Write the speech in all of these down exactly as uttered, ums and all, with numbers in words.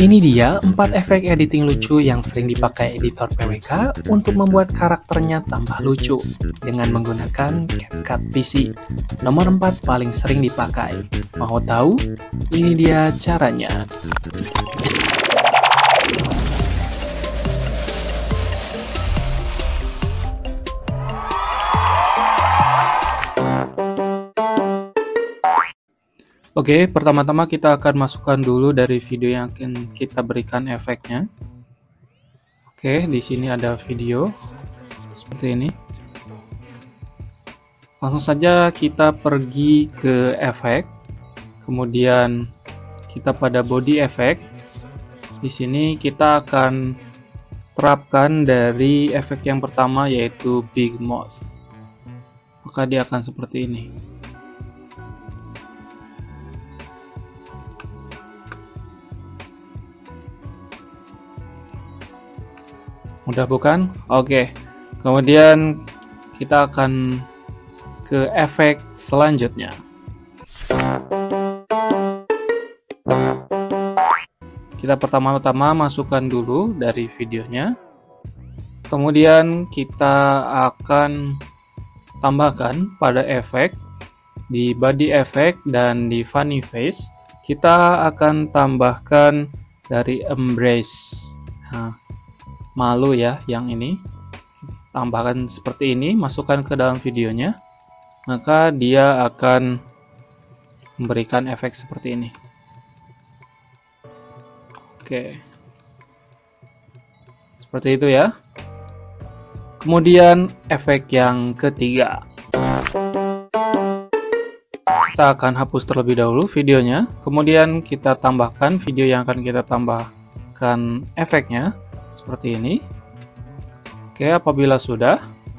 Ini dia empat efek editing lucu yang sering dipakai editor P W K untuk membuat karakternya tambah lucu dengan menggunakan CapCut P C. Nomor empat paling sering dipakai. Mau tahu? Ini dia caranya. Oke, pertama-tama kita akan masukkan dulu dari video yang akan kita berikan efeknya. Oke, di sini ada video seperti ini. Langsung saja kita pergi ke efek, kemudian kita pada body effect. Di sini kita akan terapkan dari efek yang pertama, yaitu Big Mouth. Maka dia akan seperti ini. Mudah bukan? Oke. Kemudian kita akan ke efek selanjutnya. Kita pertama-tama masukkan dulu dari videonya. Kemudian kita akan tambahkan pada efek di body effect dan di funny face. Kita akan tambahkan dari embrace. Nah, malu ya, yang ini tambahkan seperti ini, masukkan ke dalam videonya, maka dia akan memberikan efek seperti ini. Oke, seperti itu ya. Kemudian efek yang ketiga, kita akan hapus terlebih dahulu videonya, kemudian kita tambahkan video yang akan kita tambahkan efeknya seperti ini. Oke, apabila sudah,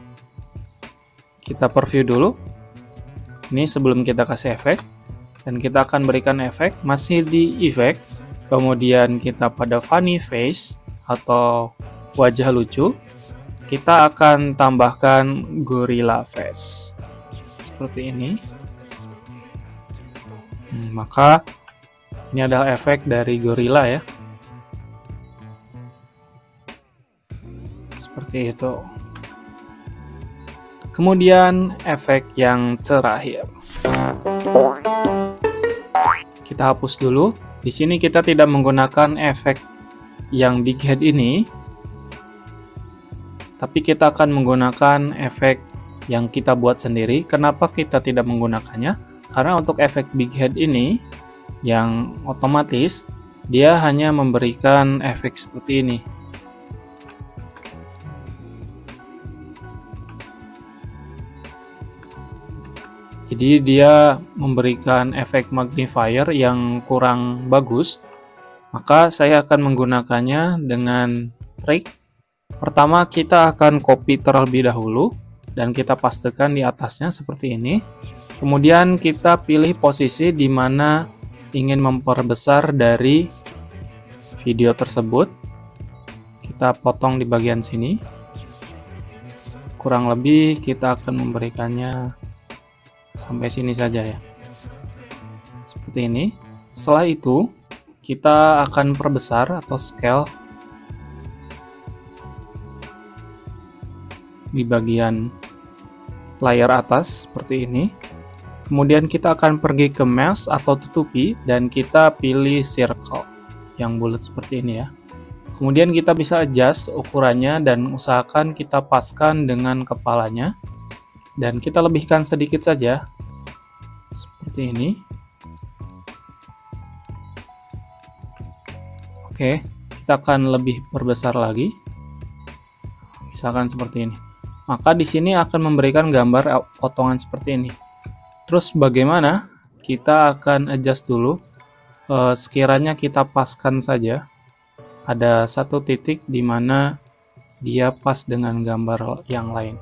kita preview dulu. Ini sebelum kita kasih efek, dan kita akan berikan efek masih di efek. Kemudian kita pada funny face atau wajah lucu, kita akan tambahkan gorilla face seperti ini. Hmm, maka ini adalah efek dari gorilla ya. Seperti itu. Kemudian efek yang terakhir, kita hapus dulu. Di sini kita tidak menggunakan efek yang big head ini, tapi kita akan menggunakan efek yang kita buat sendiri. Kenapa kita tidak menggunakannya? Karena untuk efek big head ini yang otomatis, dia hanya memberikan efek seperti ini. Jadi dia memberikan efek magnifier yang kurang bagus. Maka saya akan menggunakannya dengan trik. Pertama, kita akan copy terlebih dahulu dan kita pastekan di atasnya seperti ini. Kemudian kita pilih posisi di mana ingin memperbesar dari video tersebut. Kita potong di bagian sini. Kurang lebih kita akan memberikannya sampai sini saja ya, seperti ini. Setelah itu kita akan perbesar atau scale di bagian layar atas seperti ini. Kemudian kita akan pergi ke mask atau tutupi dan kita pilih circle yang bulat seperti ini ya. Kemudian kita bisa adjust ukurannya dan usahakan kita paskan dengan kepalanya. Dan kita lebihkan sedikit saja seperti ini. Oke, kita akan lebih perbesar lagi, misalkan seperti ini. Maka di sini akan memberikan gambar potongan seperti ini. Terus bagaimana? Kita akan adjust dulu. E, sekiranya kita paskan saja, ada satu titik di mana dia pas dengan gambar yang lain.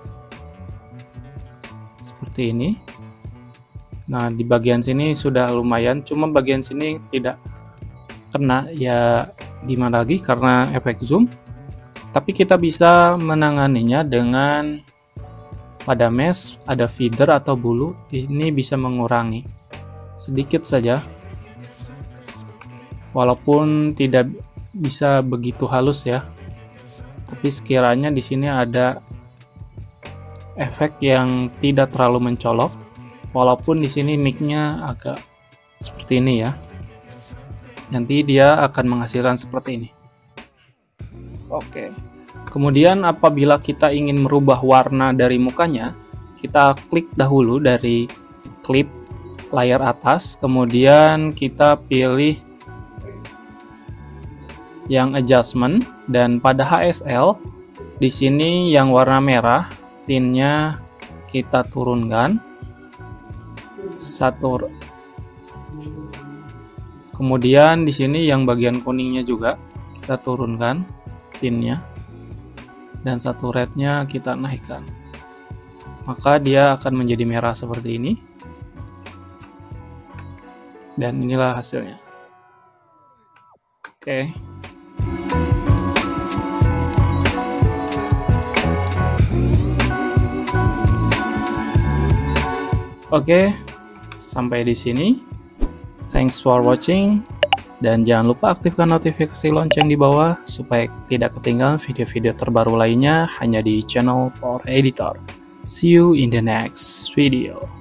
Seperti ini. Nah, di bagian sini sudah lumayan, cuma bagian sini tidak kena ya, gimana lagi karena efek zoom. Tapi kita bisa menanganinya dengan pada mesh ada feather atau bulu. Ini bisa mengurangi sedikit saja walaupun tidak bisa begitu halus ya. Tapi sekiranya di sini ada efek yang tidak terlalu mencolok, walaupun di sini mic-nya agak seperti ini ya. Nanti dia akan menghasilkan seperti ini. Oke. Kemudian apabila kita ingin merubah warna dari mukanya, kita klik dahulu dari klip layar atas, kemudian kita pilih yang adjustment, dan pada H S L di sini yang warna merah tinnya kita turunkan satu. Kemudian di sini yang bagian kuningnya juga kita turunkan tinnya, dan satu rednya kita naikkan. Maka dia akan menjadi merah seperti ini. Dan inilah hasilnya. Oke. Oke, sampai di sini. Thanks for watching, dan jangan lupa aktifkan notifikasi lonceng di bawah supaya tidak ketinggalan video-video terbaru lainnya hanya di channel Power Editor. See you in the next video.